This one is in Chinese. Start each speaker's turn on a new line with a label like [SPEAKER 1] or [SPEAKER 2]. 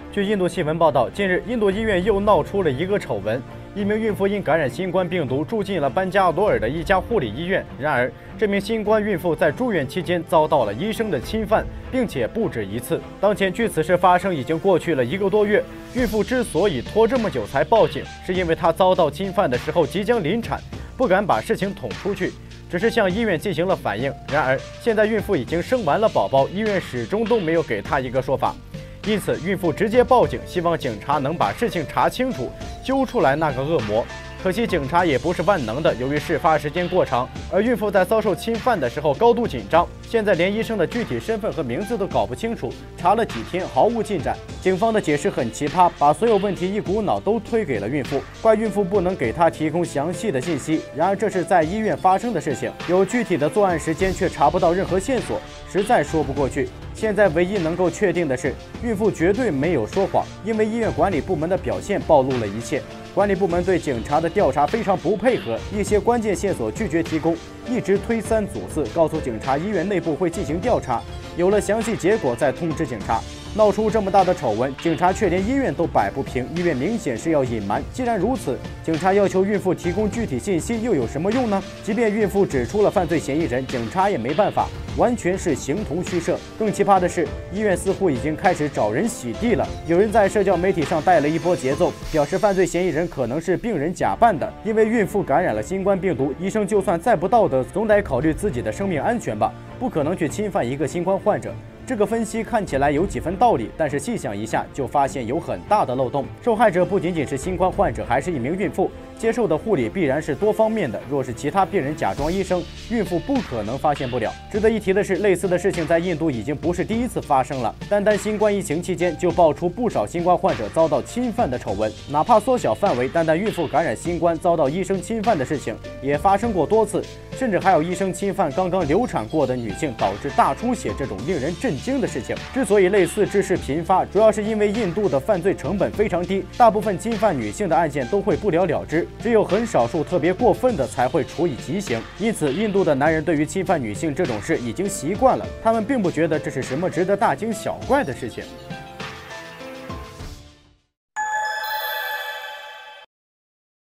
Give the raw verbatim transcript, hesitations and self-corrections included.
[SPEAKER 1] 据印度新闻报道，近日印度医院又闹出了一个丑闻。一名孕妇因感染新冠病毒住进了班加罗尔的一家护理医院，然而这名新冠孕妇在住院期间遭到了医生的侵犯，并且不止一次。当前距此事发生已经过去了一个多月，孕妇之所以拖这么久才报警，是因为她遭到侵犯的时候即将临产，不敢把事情捅出去，只是向医院进行了反映。然而现在孕妇已经生完了宝宝，医院始终都没有给她一个说法。因此，孕妇直接报警，希望警察能把事情查清楚，揪出来那个恶魔。可惜警察也不是万能的，由于事发时间过长，而孕妇在遭受侵犯的时候高度紧张，现在连医生的具体身份和名字都搞不清楚，查了几天毫无进展。警方的解释很奇葩，把所有问题一股脑都推给了孕妇，怪孕妇不能给她提供详细的信息。然而这是在医院发生的事情，有具体的作案时间却查不到任何线索，实在说不过去。现在唯一能够确定的是，孕妇绝对没有说谎，因为医院管理部门的表现暴露了一切。管理部门对警察的调查非常不配合，一些关键线索拒绝提供，一直推三阻四，告诉警察医院内部会进行调查，有了详细结果再通知警察。闹出这么大的丑闻，警察却连医院都摆不平，医院明显是要隐瞒。既然如此，警察要求孕妇提供具体信息又有什么用呢？即便孕妇指出了犯罪嫌疑人，警察也没办法，完全是形同虚设。更奇葩的是，医院似乎已经开始找人洗地了。有人在社交媒体上带了一波节奏，表示犯罪嫌疑人可能是病人假扮的，因为孕妇感染了新冠病毒，医生就算再不道德，总得考虑自己的生命安全吧，不可能去侵犯一个新冠患者。这个分析看起来有几分道理，但是细想一下就发现有很大的漏洞。受害者不仅仅是新冠患者，还是一名孕妇，接受的护理必然是多方面的。若是其他病人假装医生，孕妇不可能发现不了。值得一提的是，类似的事情在印度已经不是第一次发生了。单单新冠疫情期间就爆出不少新冠患者遭到侵犯的丑闻，哪怕缩小范围，单单孕妇感染新冠遭到医生侵犯的事情也发生过多次，甚至还有医生侵犯刚刚流产过的女性，导致大出血这种令人震惊的事情。之所以类似之事频发，主要是因为印度的犯罪成本非常低，大部分侵犯女性的案件都会不了了之，只有很少数特别过分的才会处以极刑。因此，印度的男人对于侵犯女性这种事已经习惯了，他们并不觉得这是什么值得大惊小怪的事情。